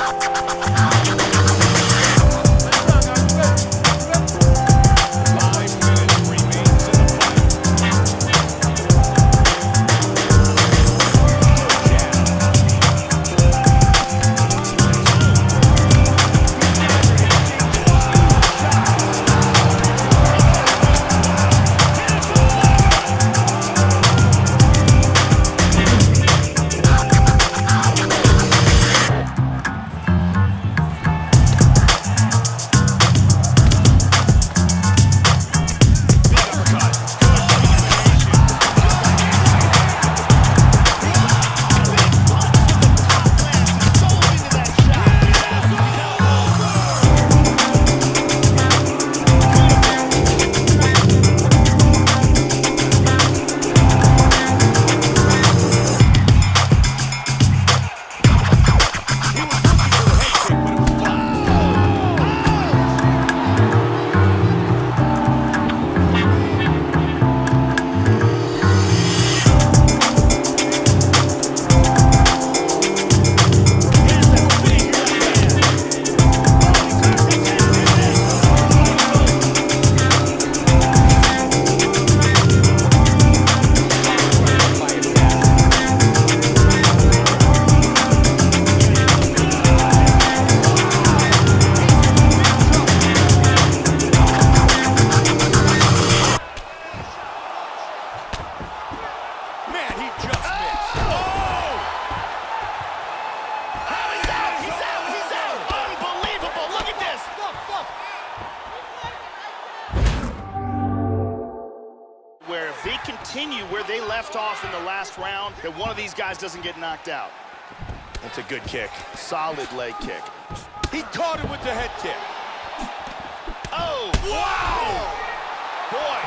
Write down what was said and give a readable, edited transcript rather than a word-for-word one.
They continue where they left off in the last round, that one of these guys doesn't get knocked out. That's a good kick. Solid leg kick. He caught him with the head kick. Oh! Wow! Boy,